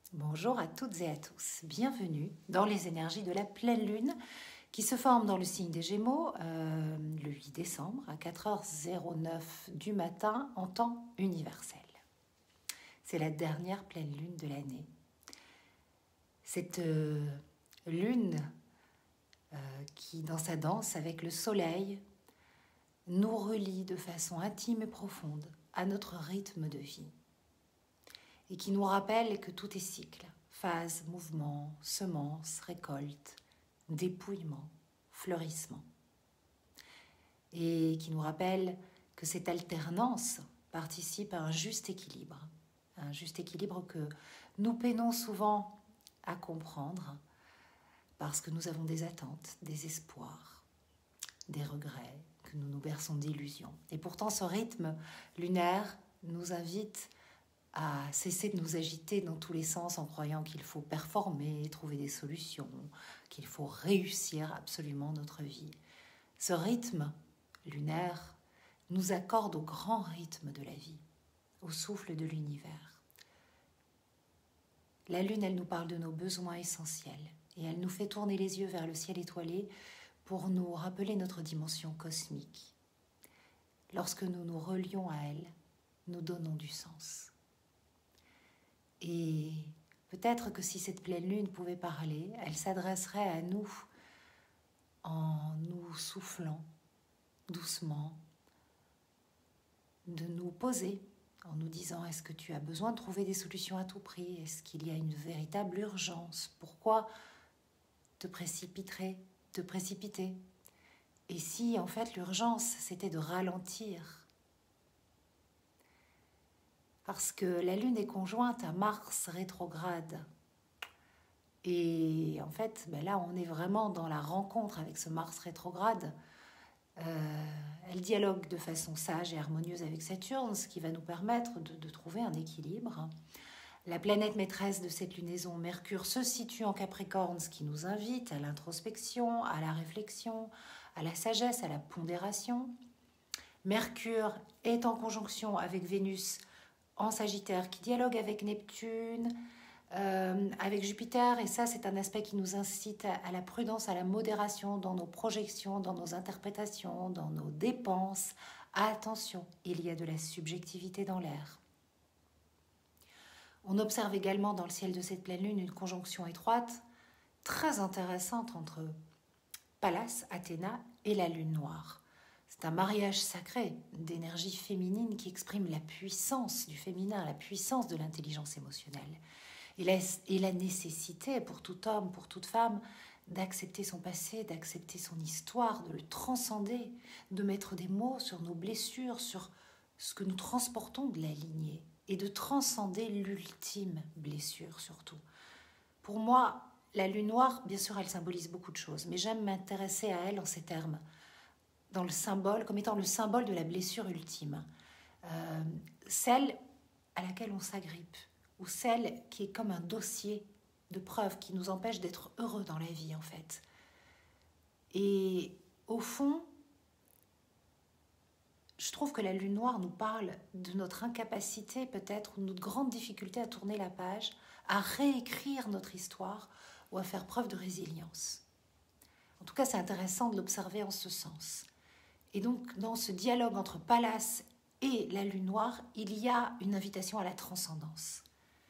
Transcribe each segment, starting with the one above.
Bonjour à toutes et à tous, bienvenue dans les énergies de la pleine lune qui se forme dans le signe des Gémeaux le 8 décembre à 4h09 du matin en temps universel. C'est la dernière pleine lune de l'année. Cette lune qui, dans sa danse avec le soleil, nous relie de façon intime et profonde à notre rythme de vie et qui nous rappelle que tout est cycle, phase, mouvement, semence, récolte, dépouillement, fleurissement. Et qui nous rappelle que cette alternance participe à un juste équilibre que nous peinons souvent à comprendre parce que nous avons des attentes, des espoirs, des regrets, que nous nous berçons d'illusions. Et pourtant, ce rythme lunaire nous invite à cesser de nous agiter dans tous les sens en croyant qu'il faut performer, trouver des solutions, qu'il faut réussir absolument notre vie. Ce rythme lunaire nous accorde au grand rythme de la vie, au souffle de l'univers. La lune, elle nous parle de nos besoins essentiels et elle nous fait tourner les yeux vers le ciel étoilé pour nous rappeler notre dimension cosmique. Lorsque nous nous relions à elle, nous donnons du sens. Et peut-être que si cette pleine lune pouvait parler, elle s'adresserait à nous en nous soufflant doucement, de nous poser, en nous disant: est-ce que tu as besoin de trouver des solutions à tout prix? Est-ce qu'il y a une véritable urgence? Pourquoi te précipiter? Et si en fait l'urgence c'était de ralentir? Parce que la lune est conjointe à Mars rétrograde. Et en fait, là, on est vraiment dans la rencontre avec ce Mars rétrograde. Elle dialogue de façon sage et harmonieuse avec Saturne, ce qui va nous permettre de trouver un équilibre. La planète maîtresse de cette lunaison, Mercure, se situe en Capricorne, ce qui nous invite à l'introspection, à la réflexion, à la sagesse, à la pondération. Mercure est en conjonction avec Vénus en Sagittaire, qui dialogue avec Neptune, avec Jupiter, et ça c'est un aspect qui nous incite à la prudence, à la modération dans nos projections, dans nos interprétations, dans nos dépenses. Attention, il y a de la subjectivité dans l'air. On observe également dans le ciel de cette pleine lune une conjonction étroite, très intéressante entre Pallas, Athéna et la lune noire. C'est un mariage sacré d'énergie féminine qui exprime la puissance du féminin, la puissance de l'intelligence émotionnelle. Et la nécessité pour tout homme, pour toute femme, d'accepter son passé, d'accepter son histoire, de le transcender, de mettre des mots sur nos blessures, sur ce que nous transportons de la lignée, et de transcender l'ultime blessure surtout. Pour moi, la lune noire, bien sûr, elle symbolise beaucoup de choses, mais j'aime m'intéresser à elle en ces termes, dans le symbole, comme étant le symbole de la blessure ultime, celle à laquelle on s'agrippe, ou celle qui est comme un dossier de preuves qui nous empêche d'être heureux dans la vie en fait. Et au fond, je trouve que la lune noire nous parle de notre incapacité peut-être, ou notre grande difficulté à tourner la page, à réécrire notre histoire ou à faire preuve de résilience. En tout cas, c'est intéressant de l'observer en ce sens. Et donc, dans ce dialogue entre Pallas et la lune noire, il y a une invitation à la transcendance.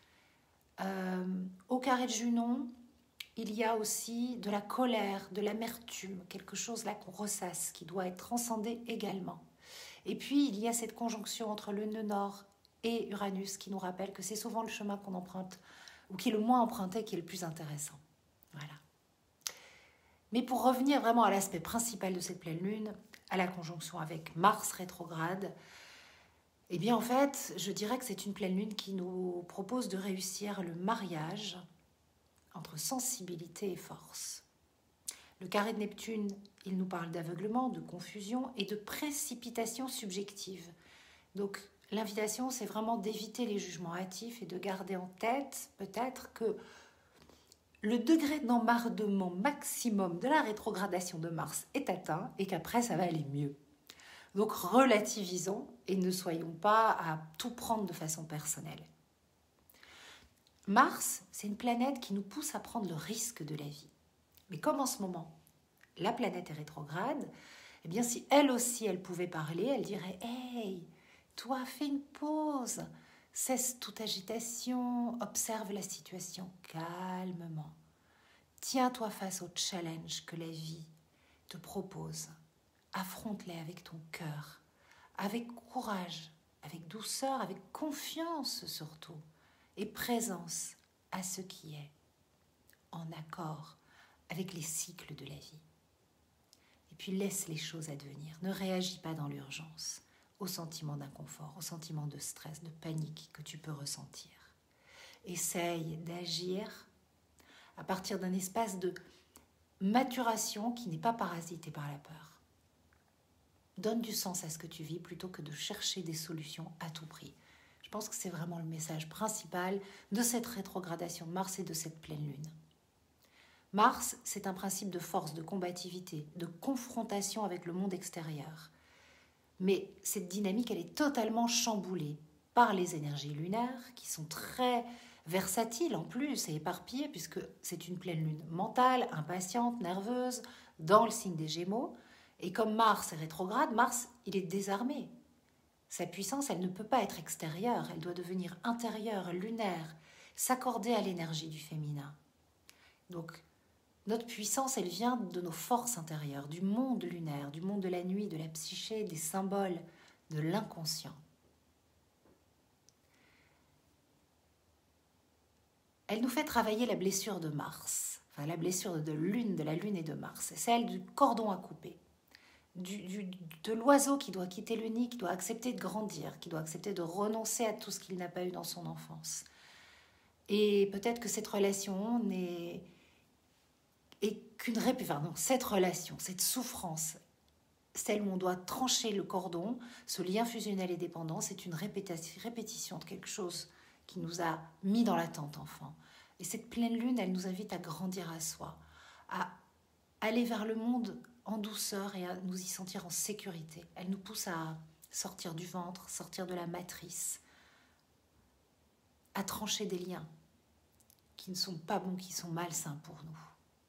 Au carré de Junon, il y a aussi de la colère, de l'amertume, quelque chose là qu'on ressasse, qui doit être transcendé également. Et puis, il y a cette conjonction entre le nœud nord et Uranus qui nous rappelle que c'est souvent le chemin qu'on emprunte, ou qui est le moins emprunté, qui est le plus intéressant. Voilà. Mais pour revenir vraiment à l'aspect principal de cette pleine lune, à la conjonction avec Mars rétrograde, eh bien en fait, je dirais que c'est une pleine lune qui nous propose de réussir le mariage entre sensibilité et force. Le carré de Neptune, il nous parle d'aveuglement, de confusion et de précipitation subjective. Donc l'invitation, c'est vraiment d'éviter les jugements hâtifs et de garder en tête peut-être que le degré d'emmerdement maximum de la rétrogradation de Mars est atteint et qu'après ça va aller mieux. Donc relativisons et ne soyons pas à tout prendre de façon personnelle. Mars, c'est une planète qui nous pousse à prendre le risque de la vie. Mais comme en ce moment, la planète est rétrograde, eh bien si elle aussi, elle pouvait parler, elle dirait « Hey, toi, fais une pause, cesse toute agitation, observe la situation calmement. Tiens-toi face au challenge que la vie te propose. Affronte-les avec ton cœur, avec courage, avec douceur, avec confiance surtout, et présence à ce qui est, en accord avec les cycles de la vie. Et puis laisse les choses advenir, ne réagis pas dans l'urgence, au sentiment d'inconfort, au sentiment de stress, de panique que tu peux ressentir. Essaye d'agir à partir d'un espace de maturation qui n'est pas parasité par la peur. Donne du sens à ce que tu vis plutôt que de chercher des solutions à tout prix. Je pense que c'est vraiment le message principal de cette rétrogradation de Mars et de cette pleine lune. Mars, c'est un principe de force, de combativité, de confrontation avec le monde extérieur. Mais cette dynamique, elle est totalement chamboulée par les énergies lunaires qui sont très versatiles en plus et éparpillées puisque c'est une pleine lune mentale, impatiente, nerveuse, dans le signe des Gémeaux. Et comme Mars est rétrograde, Mars, il est désarmé. Sa puissance, elle ne peut pas être extérieure, elle doit devenir intérieure, lunaire, s'accorder à l'énergie du féminin. Donc, notre puissance, elle vient de nos forces intérieures, du monde lunaire, du monde de la nuit, de la psyché, des symboles, de l'inconscient. Elle nous fait travailler la blessure de Mars, enfin la blessure de la Lune et de Mars, c'est celle du cordon à couper, de l'oiseau qui doit quitter le nid, qui doit accepter de grandir, qui doit accepter de renoncer à tout ce qu'il n'a pas eu dans son enfance. Et peut-être que cette relation cette relation, cette souffrance, celle où on doit trancher le cordon, ce lien fusionnel et dépendant, c'est une répétition de quelque chose qui nous a mis dans l'attente enfant. Et cette pleine lune, elle nous invite à grandir à soi, à aller vers le monde en douceur et à nous y sentir en sécurité. Elle nous pousse à sortir du ventre, sortir de la matrice, à trancher des liens qui ne sont pas bons, qui sont malsains pour nous.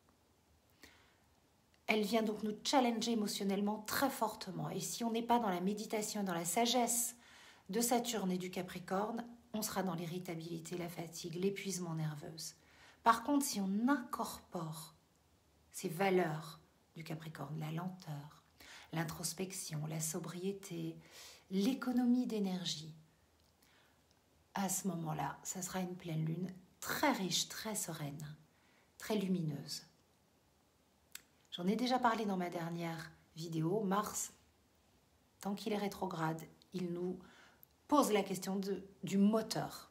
Elle vient donc nous challenger émotionnellement très fortement. Et si on n'est pas dans la méditation, dans la sagesse de Saturne et du Capricorne, on sera dans l'irritabilité, la fatigue, l'épuisement nerveuse. Par contre, si on incorpore ces valeurs du Capricorne, la lenteur, l'introspection, la sobriété, l'économie d'énergie, à ce moment-là, ça sera une pleine lune très riche, très sereine, très lumineuse. J'en ai déjà parlé dans ma dernière vidéo. Mars, tant qu'il est rétrograde, il nous pose la question du moteur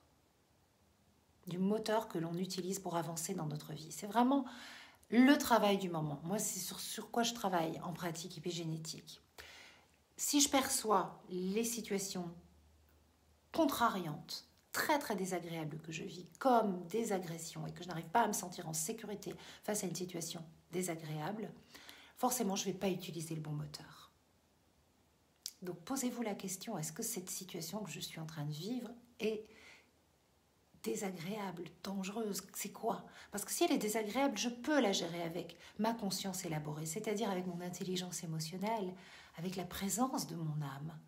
que l'on utilise pour avancer dans notre vie. C'est vraiment le travail du moment. Moi, c'est sur quoi je travaille en pratique épigénétique. Si je perçois les situations contrariantes, très très désagréables que je vis, comme des agressions et que je n'arrive pas à me sentir en sécurité face à une situation désagréable, forcément je ne vais pas utiliser le bon moteur. Donc posez-vous la question, est-ce que cette situation que je suis en train de vivre est désagréable, dangereuse? C'est quoi? Parce que si elle est désagréable, je peux la gérer avec ma conscience élaborée, c'est-à-dire avec mon intelligence émotionnelle, avec la présence de mon âme.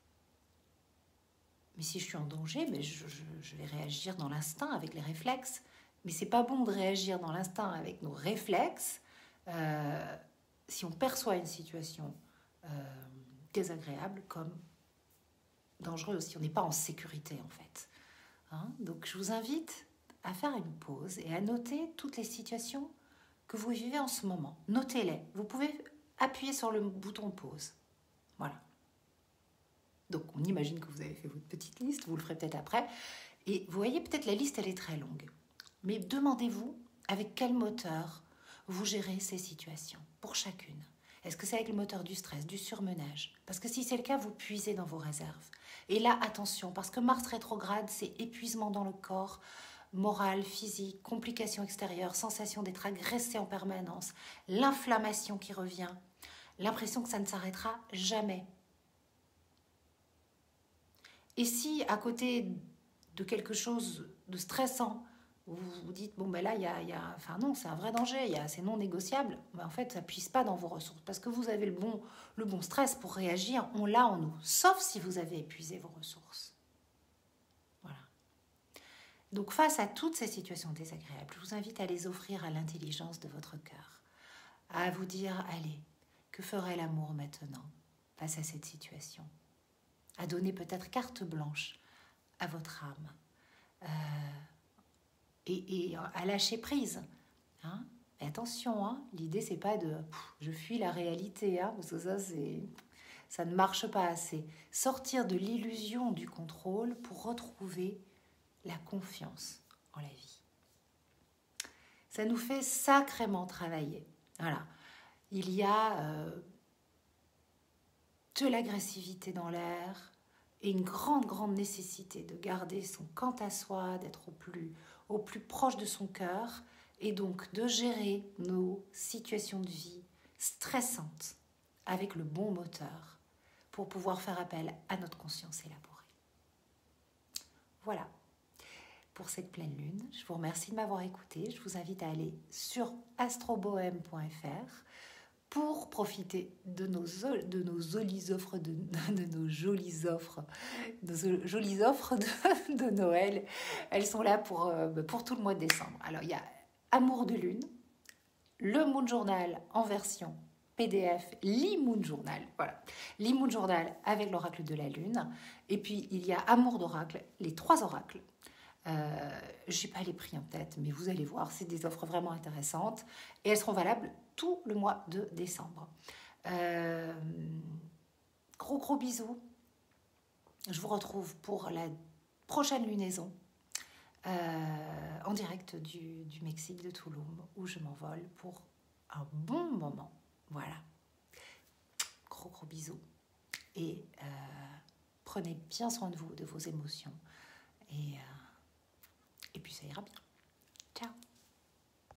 Mais si je suis en danger, je vais réagir dans l'instinct avec les réflexes. Mais c'est pas bon de réagir dans l'instinct avec nos réflexes si on perçoit une situation désagréable comme dangereuse, si on n'est pas en sécurité en fait. Donc je vous invite à faire une pause et à noter toutes les situations que vous vivez en ce moment. Notez-les. Vous pouvez appuyer sur le bouton pause. Voilà. Donc, on imagine que vous avez fait votre petite liste, vous le ferez peut-être après. Et vous voyez, peut-être la liste, elle est très longue. Mais demandez-vous avec quel moteur vous gérez ces situations, pour chacune. Est-ce que c'est avec le moteur du stress, du surmenage? Parce que si c'est le cas, vous puisez dans vos réserves. Et là, attention, parce que Mars rétrograde, c'est épuisement dans le corps, moral, physique, complications extérieures, sensation d'être agressé en permanence, l'inflammation qui revient, l'impression que ça ne s'arrêtera jamais. Et si, à côté de quelque chose de stressant, vous vous dites, bon ben là, enfin non, c'est un vrai danger, c'est non négociable, mais en fait, ça ne puise pas dans vos ressources, parce que vous avez le bon stress pour réagir, on l'a en nous, sauf si vous avez épuisé vos ressources. Voilà. Donc face à toutes ces situations désagréables, je vous invite à les offrir à l'intelligence de votre cœur, à vous dire, allez, que ferait l'amour maintenant face à cette situation? À donner peut-être carte blanche à votre âme, et à lâcher prise. Hein? Et attention, hein, l'idée c'est pas de je fuis la réalité, hein, parce que ça ne marche pas assez. Sortir de l'illusion du contrôle pour retrouver la confiance en la vie. Ça nous fait sacrément travailler. Voilà. Il y a de l'agressivité dans l'air et une grande nécessité de garder son quant à soi, d'être au plus proche de son cœur et donc de gérer nos situations de vie stressantes avec le bon moteur pour pouvoir faire appel à notre conscience élaborée. Voilà pour cette pleine lune. Je vous remercie de m'avoir écouté. Je vous invite à aller sur astrobohème.fr pour profiter de nos jolies offres de Noël. Elles sont là pour tout le mois de décembre. Alors, il y a Amour de Lune, le Moon Journal en version PDF, l'e-Moon Journal, voilà, l'e-Moon Journal avec l'oracle de la Lune. Et puis, il y a Amour d'oracle, les 3 oracles. Je n'ai pas les prix en tête, mais vous allez voir, c'est des offres vraiment intéressantes et elles seront valables tout le mois de décembre. Gros bisous. Je vous retrouve pour la prochaine lunaison en direct du Mexique, de Tulum, où je m'envole pour un bon moment. Voilà. Gros bisous. Et prenez bien soin de vous, de vos émotions. Et puis ça ira bien.